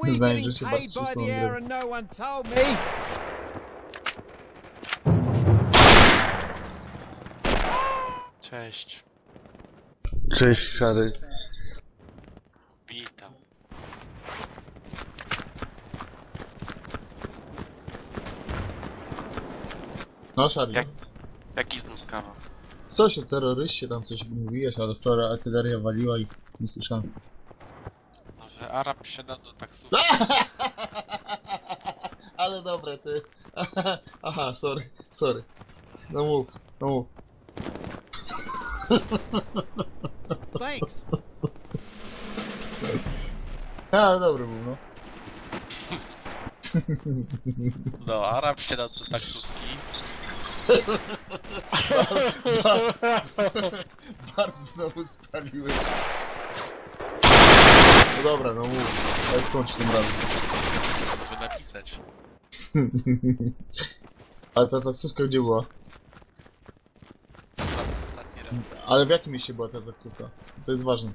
Znajdź, że się bardzo wszystko nagrywa. Cześć. Cześć, Szary. Witam. No, Szari. Jaki znów kawa? Coś o terroryście tam coś mówiłeś, ale wczoraj artyleria waliła i nie słyszałem. No, że Arab wsiada do taksówki. Ale dobre, ty. Aha, sorry. No mów. Thanks. A, dobry był, no. No, Arab wsiada do taksówki. Bardzo znowu spaliłeś. No dobra, no mów. Ale skończ tym razem. Może napisać. Ale ta taksówka gdzie była? Ostatni raz. Ale w jakim mieście była ta taksówka? To jest ważne.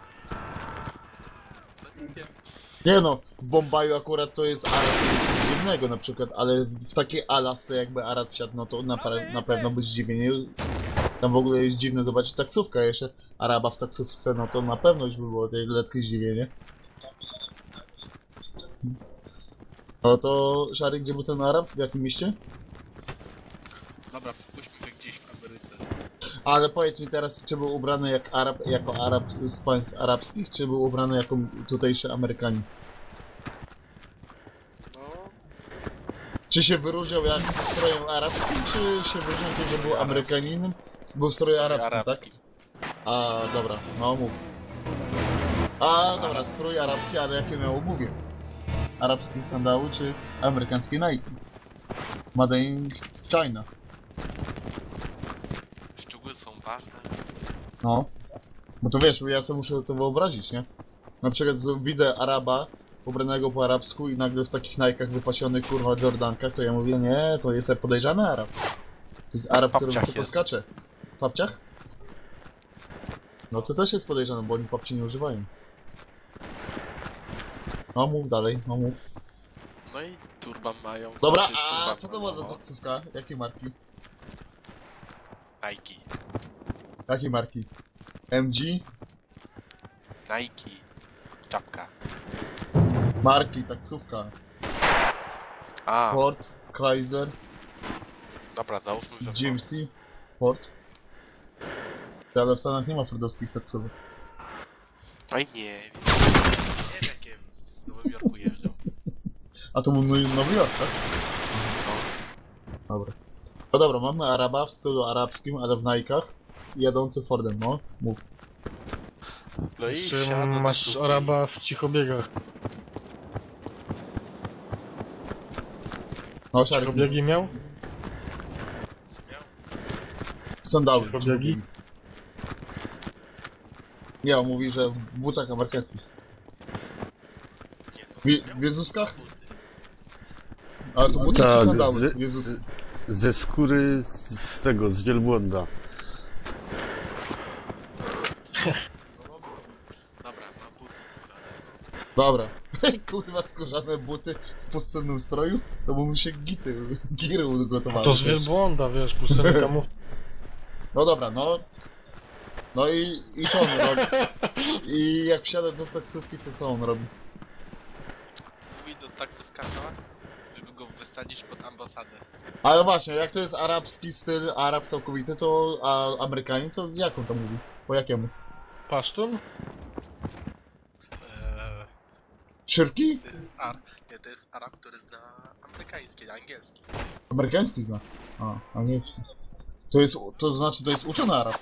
To nie wiem. Nie no, w Bombaju akurat to jest Arab dziwnego na przykład, ale w takiej Alasce jakby Arab wsiadł, no to na pewno by zdziwienie. Tam w ogóle jest dziwne zobaczyć taksówkę, a jeszcze Araba w taksówce, no to na pewno już by było lekkie zdziwienie. No to, Szary, gdzie był ten Arab? W jakim mieście? Dobra, wpuśćmy się gdzieś w Ameryce. Ale powiedz mi teraz, czy był ubrany jak Arab, jako Arab z państw arabskich, czy był ubrany jako tutejszy Amerykanin? No, Czy się wyróżniał jak strojem arabskim, czy się wyróżniał tym, że był Amerykaninem? Był w stroju arabskim, tak? A, dobra, no mów. A, dobra, strój arabski, ale jakie miał obuwie? Arabskie sandały, czy amerykańskie Nike? Made in China. szczegóły są ważne. No. No to wiesz, ja sobie muszę to wyobrazić, nie? Na przykład widzę Araba ubranego po arabsku i nagle w takich najkach wypasionych, kurwa, Jordankach, to ja mówię, nie, to jest podejrzany Arab. To jest Arab, który wysoko jest. skacze. W papciach? No to też jest podejrzane, bo oni papci nie używają. No mów dalej, no mów. No i turban mają. Dobra, znaczy, a turban co to była za mają. taksówka? Jakiej marki? Nike. Jakiej marki? MG? Nike. Czapka. Marki, taksówka. A, Ford, Chrysler, dobra, załóżmy, że... GMC, Ford. Ale w Stanach nie ma fordowskich taksówek. Oj nie wiem. Nie wiem, jakie w Nowym Jorku jeżdżą. A to był Nowy Jork, tak? No. Dobra. No dobra, mamy Araba w stylu arabskim, ale w Nike'ach. Jadący Fordem, no. Mów. No i Czy wsiada do masz taksówki. Araba w cichobiegach? No, Szary. Cichobiegi miał? Co miał? Sandały. Cichobiegi? Nie, on mówi, że w butach amerykańskich. Nie, no, W Jezuskach? Ale to buty czy Tak, sandały? Jezus. ze skóry z tego, z wielbłąda. Dobra, ma buty skórzane. Dobra. Kurwa, skórzane buty w pustynnym stroju? To by mu się giry ugotowały. To z wielbłąda, wiesz, pustynny kamów. No dobra, no. No i co on robi? I jak wsiada do taksówki, to co on robi? Mówi do taksówkarza, żeby go wysadzić pod ambasadę. Ale właśnie, jak to jest arabski styl, Arab całkowity, to a Amerykanin, to jak on to mówi? Po jakiemu? Pasztun? Szyrki? To jest nie, to jest Arab, który zna amerykański, angielski. Amerykański zna. A, angielski. To znaczy, to jest uczony Arab.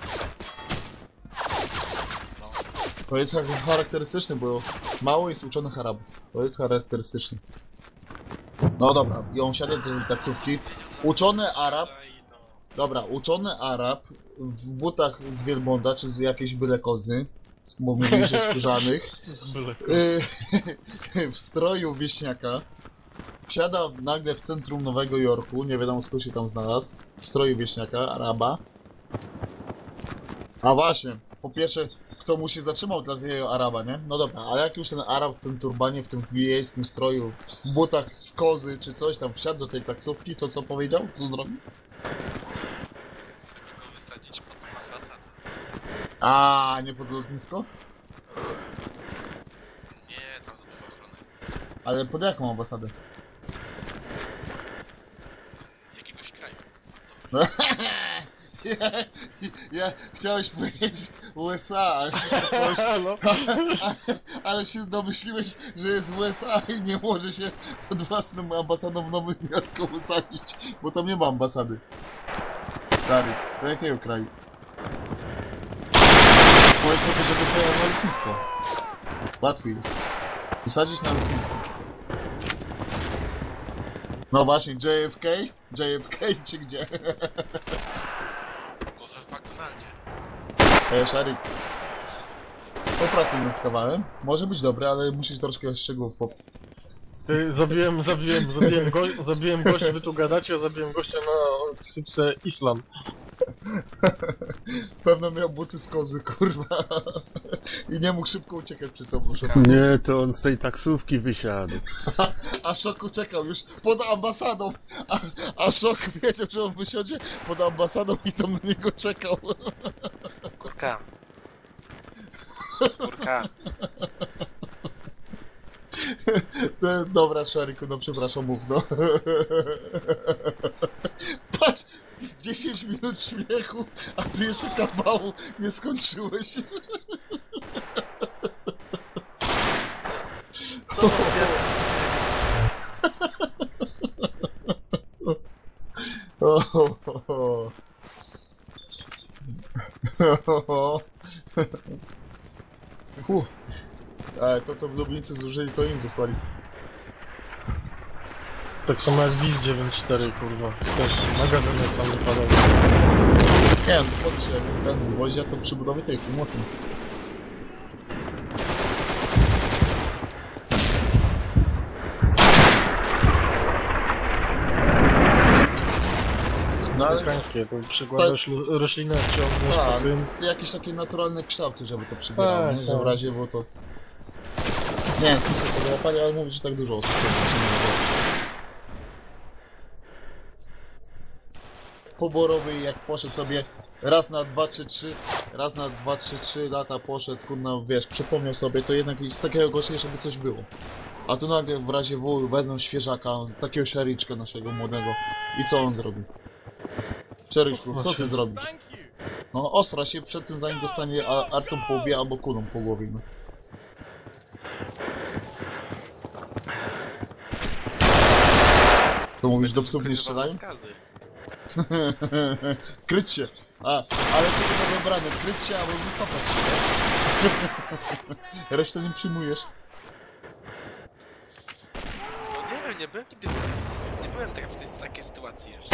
No. To jest charakterystyczne, bo mało jest uczonych Arabów. To jest charakterystyczne. No dobra, i on siada do tej taksówki. Uczony Arab, No, dobra, uczony Arab w butach z wielbłąda, czy z jakiejś byle kozy, bo mówili, że skórzanych, Byle w stroju wieśniaka, wsiada nagle w centrum Nowego Jorku, nie wiadomo skąd się tam znalazł, w stroju wieśniaka, Araba. A właśnie, po pierwsze, kto kto mu się zatrzymał dla takiego Araba, nie? No dobra, ale jak już ten Arab w tym turbanie, w tym wiejskim stroju, w butach z kozy czy coś tam wsiadł do tej taksówki, to co powiedział? Co zrobił? Żeby go wysadzić pod ambasadę. A nie pod lotnisko? Nie, tam bez ochrony. Ale pod jaką ambasadę? Jakiegoś kraju. Ja chciałeś powiedzieć USA, ale się, No. ale się domyśliłeś, że jest w USA i nie może się pod własną ambasadą w Nowym Jorku usadzić, bo tam nie ma ambasady. Stary, do jakiego kraju? Powiedz sobie, żeby pojechał na lotnisko. Łatwiej jest. Usadzić na lotnisko. No właśnie, JFK? JFK czy gdzie? Może w McDonaldzie. Szarik. Popracuj nad kawałem. Może być dobre, ale musisz troszkę szczegółów Ty, zabiłem gościa, wy tu gadacie, a zabiłem gościa na sypce Islam. Pewno miał buty z kozy, kurwa. I nie mógł szybko uciekać przed tobą. Nie, to on z tej taksówki wysiadł. A Szok uciekał już pod ambasadą. A Szok wiedział, że on wysiądzie pod ambasadą i tam na niego czekał. Kurka. Kurka. Dobra, Szariku, no przepraszam, mów no. Patrz, 10 minut śmiechu, a ty jeszcze kawału nie skończyłeś. To co w Lublińcu zużyli, to im wysłali. Tak samo jak Wiz 9.4, kurwa. Też magazyny sam wypadał. Nie wiem, patrzcie, jak ten woździa to przy budowie tej pomocy. No ale Amerykańskie, to przykładasz roślinę, ciągniesz po tak, tym. jakieś takie naturalne kształty, żeby to przybierało, Tak, nie? Że tak. w razie, bo to... Nie wiem, co to wyłapali, ale mówię, że tak dużo osób się nie było. Poborowy, jak poszedł sobie raz na 2, 3, 3, raz na 2, 3, 3 lata poszedł, kurna, wiesz, przypomniał sobie, to jednak z takiego gościa, żeby coś było. A tu nagle w razie W wezmą świeżaka, takiego szariczka naszego młodego. I co on zrobi? Szariczku, co ty zrobisz? No ostra się przed tym, zanim dostanie artą po łbie albo kulą po głowie. No. To mówisz, do psów nie strzelają? Kryć się! Ale tylko to wybrane, kryć się albo wycofać się, nie? Resztę nie przyjmujesz. No nie wiem, nie byłem nigdy nie byłem w takiej sytuacji jeszcze.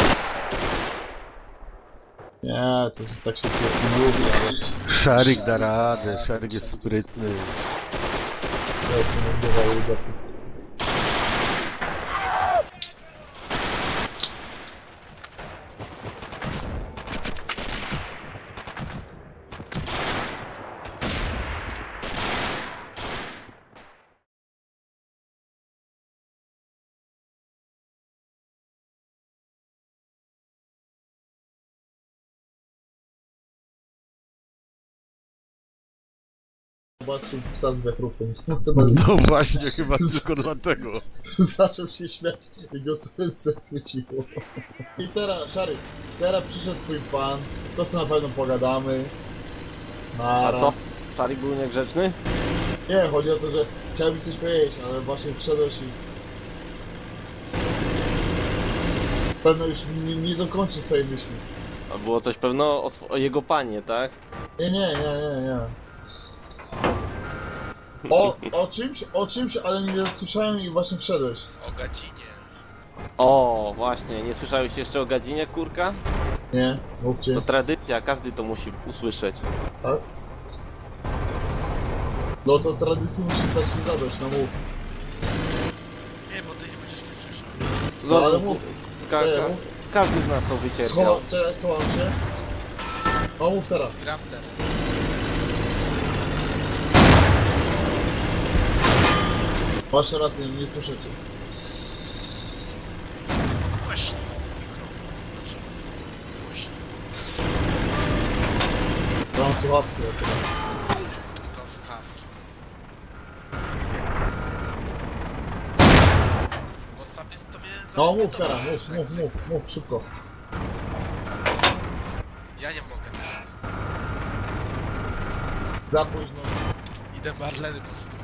Nie, to tak się nie mówi, ale... Szarik da radę, Szarik jest sprytny. Ja to nie bywało udaty. Zobaczył psa z wiatrówką. No właśnie, chyba tylko dlatego. Zaczął się śmiać i go serce chwyciło. I teraz, Szary, teraz przyszedł twój pan, to co na pewno pogadamy. A co? Szarik był niegrzeczny? Nie, chodzi o to, że chciałem mi coś powiedzieć, ale właśnie wszedłeś i... Pewno już nie dokończy swojej myśli. A było coś pewno o jego panie, tak? Nie. O czymś, ale nie słyszałem i właśnie wszedłeś. O gadzinie. O, właśnie, nie słyszałeś jeszcze o gadzinie, kurka? Nie, mówcie. To tradycja, każdy to musi usłyszeć. Tak? No to tradycji musi dać się zadać, no mów. Nie, bo ty nie będziesz nie słyszał. No, ale Zobacz, mów. ka- Nie, ka- mów. każdy z nas to wycierpiał. Słucham cię. No mów teraz. Gram teraz. Masz rację, nie słyszę cię. Głośniej mikrofon. Głośniej. Mam słuchawki akurat. To słuchawki. Bo sobie to mnie No mów zainteresowało. teraz, mów, szybko. Ja nie mogę. Za późno. Idę Marleny posłuchać.